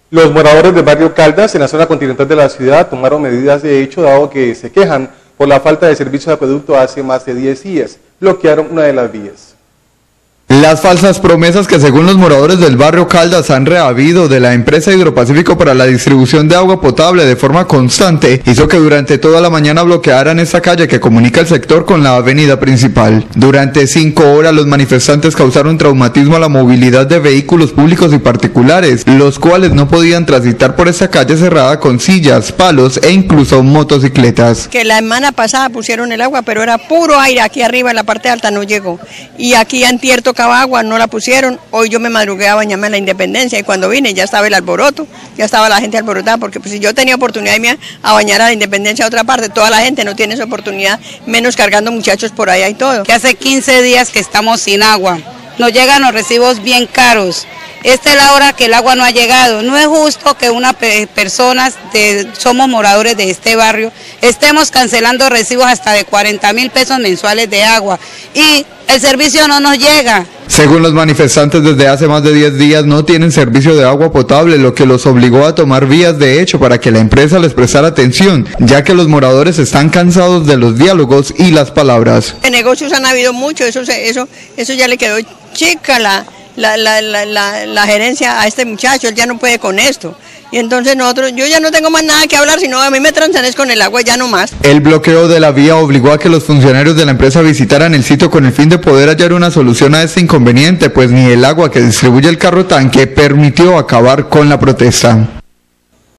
Los moradores del barrio Caldas, en la zona continental de la ciudad, tomaron medidas de hecho dado que se quejan por la falta de servicio de acueducto hace más de 10 días. Bloquearon una de las vías. Las falsas promesas que según los moradores del barrio Caldas han rehabido de la empresa Hidropacífico para la distribución de agua potable de forma constante hizo que durante toda la mañana bloquearan esta calle que comunica el sector con la avenida principal. Durante 5 horas los manifestantes causaron traumatismo a la movilidad de vehículos públicos y particulares, los cuales no podían transitar por esta calle cerrada con sillas, palos e incluso motocicletas. Que la semana pasada pusieron el agua, pero era puro aire, aquí arriba en la parte alta no llegó. Y aquí antier tocaba agua, no la pusieron. Hoy yo me madrugué a bañarme en la Independencia y cuando vine ya estaba el alboroto, ya estaba la gente alborotada, porque pues, si yo tenía oportunidad de irme a bañar a la Independencia a otra parte, toda la gente no tiene esa oportunidad, menos cargando muchachos por allá y todo. Que hace 15 días que estamos sin agua, nos llegan los recibos bien caros. Esta es la hora que el agua no ha llegado. No es justo que una personas, somos moradores de este barrio, estemos cancelando recibos hasta de 40.000 pesos mensuales de agua y el servicio no nos llega. Según los manifestantes, desde hace más de 10 días no tienen servicio de agua potable, lo que los obligó a tomar vías de hecho para que la empresa les prestara atención, ya que los moradores están cansados de los diálogos y las palabras. De negocios han habido mucho, eso ya le quedó chica la gerencia a este muchacho, él ya no puede con esto. Y entonces yo ya no tengo más nada que hablar, sino a mí me transan es con el agua, ya no más. El bloqueo de la vía obligó a que los funcionarios de la empresa visitaran el sitio con el fin de poder hallar una solución a este inconveniente, pues ni el agua que distribuye el carro tanque permitió acabar con la protesta.